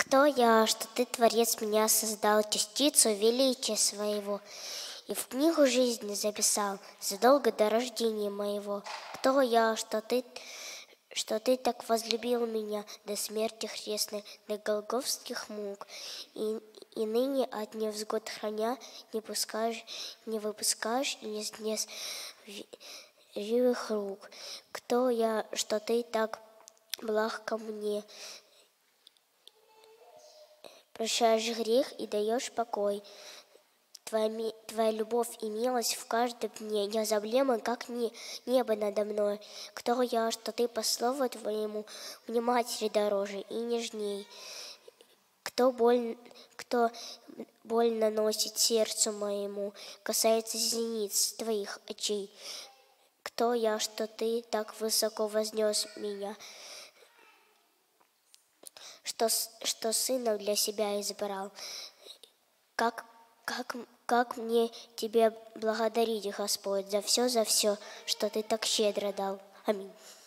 Кто я, что ты, Творец, меня создал, частицу величия своего, и в книгу жизни записал задолго до рождения моего. Кто я, что ты так возлюбил меня до смерти хрестной, до голгофских мук, и ныне от невзгод храня не выпускаешь и не снес живых рук. Кто я, что ты так благ ко мне, прощаешь грех и даешь покой. Твоя любовь и милость в каждом дне незаблема, как небо надо мной. Кто я, что ты по слову твоему мне матери дороже и нежней. Кто боль наносит сердцу моему, касается зениц твоих очей. Кто я, что ты так высоко вознес меня, что сына для себя избрал. Как мне тебе благодарить, Господь, за все, что ты так щедро дал. Аминь.